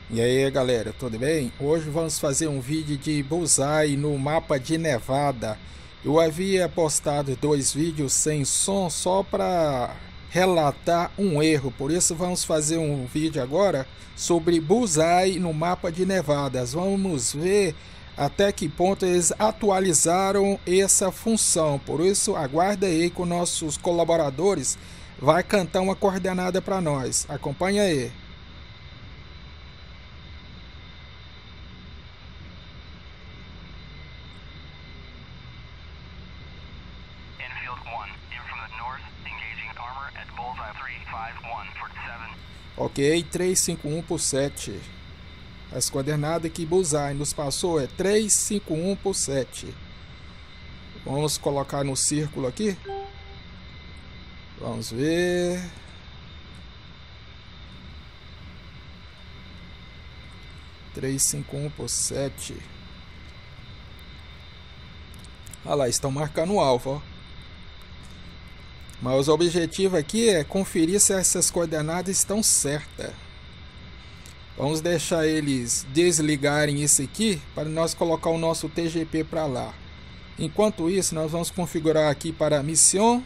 E aí galera, tudo bem? Hoje vamos fazer um vídeo de bullseye no mapa de Nevada. Eu havia postado 2 vídeos sem som só para relatar um erro, por isso vamos fazer um vídeo agora sobre bullseye no mapa de Nevada. Vamos ver até que ponto eles atualizaram essa função, por isso aguarda aí com nossos colaboradores, vai cantar uma coordenada para nós. Acompanha aí. Enfield 1, in from the north, engaging armor at bullseye 351 for 7. Ok, 351 por 7. As coordenadas que bullseye nos passou é 351 por 7. Vamos colocar no círculo aqui. Vamos ver. Três, cinco, um por 7. Olha lá, estão marcando o alvo, ó. Mas o objetivo aqui é conferir se essas coordenadas estão certas. Vamos deixar eles desligarem esse aqui para nós colocar o nosso TGP para lá. Enquanto isso, nós vamos configurar aqui para a missão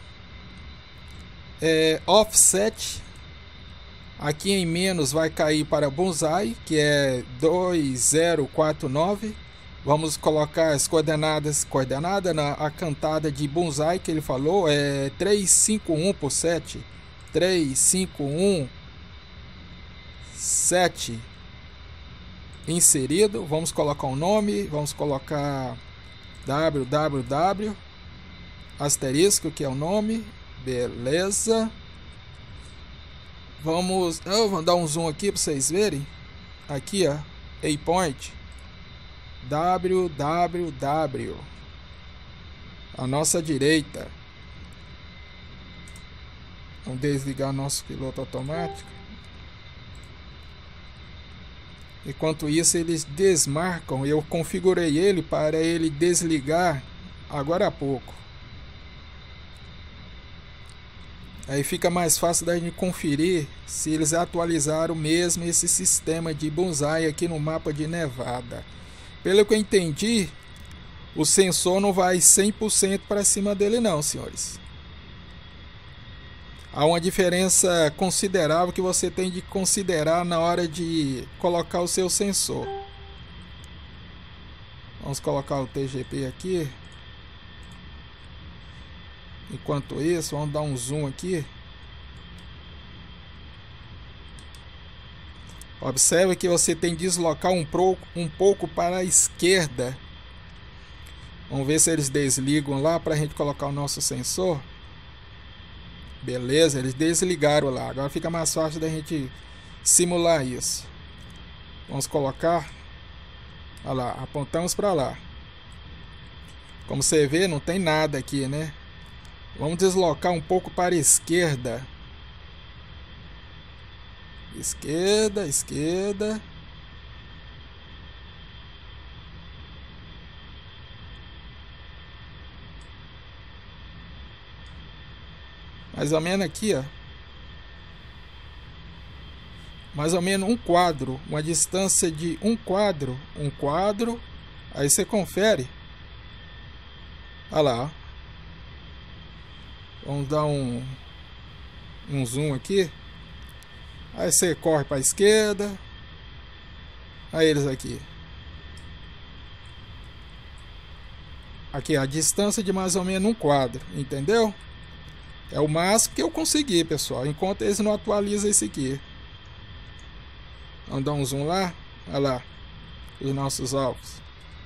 offset. Aqui em menos vai cair para bullseye, que é 2049. Vamos colocar as coordenadas, na cantada de bullseye que ele falou, é 351 por 7. 351 7 inserido. Vamos colocar um nome, vamos colocar www asterisco, que é o nome. Beleza. Eu vou dar um zoom aqui para vocês verem. Aqui, ó, waypoint www à nossa direita. Vamos desligar nosso piloto automático. Enquanto isso, eles desmarcam. Eu configurei ele para ele desligar agora há pouco. Aí fica mais fácil da gente conferir se eles atualizaram mesmo esse sistema de bullseye aqui no mapa de Nevada. Pelo que eu entendi, o sensor não vai 100% para cima dele não, senhores. Há uma diferença considerável que você tem de considerar na hora de colocar o seu sensor. Vamos colocar o TGP aqui. Enquanto isso, vamos dar um zoom aqui. Observe que você tem que deslocar um pouco para a esquerda. Vamos ver se eles desligam lá para a gente colocar o nosso sensor. Beleza, eles desligaram lá. Agora fica mais fácil da gente simular isso. Vamos colocar. Olha lá, apontamos para lá. Como você vê, não tem nada aqui, né? Vamos deslocar um pouco para a esquerda. Esquerda, esquerda. Mais ou menos aqui, ó. Mais ou menos um quadro. Uma distância de um quadro. Um quadro. Aí você confere. Olha lá, ó. Vamos dar um zoom aqui. Aí você corre para a esquerda. Aí eles aqui. Aqui a distância de mais ou menos um quadro. Entendeu? É o máximo que eu consegui, pessoal. Enquanto eles não atualizam esse aqui. Vamos dar um zoom lá. Olha lá. Os nossos alvos.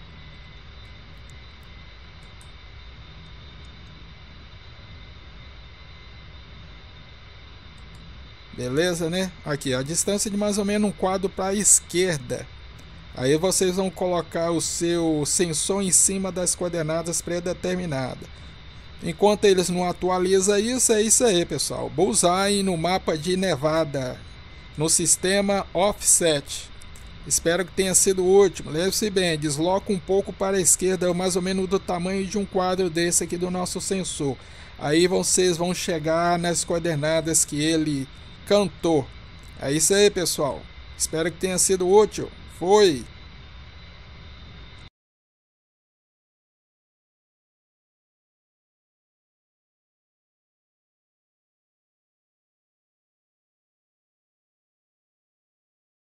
Beleza, né? Aqui, a distância de mais ou menos um quadro para a esquerda. Aí vocês vão colocar o seu sensor em cima das coordenadas pré-determinadas. Enquanto eles não atualizam isso, é isso aí, pessoal. Bullseye no mapa de Nevada, no sistema offset. Espero que tenha sido útil. Lembre-se bem, desloca um pouco para a esquerda, mais ou menos do tamanho de um quadro desse aqui do nosso sensor. Aí vocês vão chegar nas coordenadas que ele cantou. É isso aí, pessoal. Espero que tenha sido útil. Foi!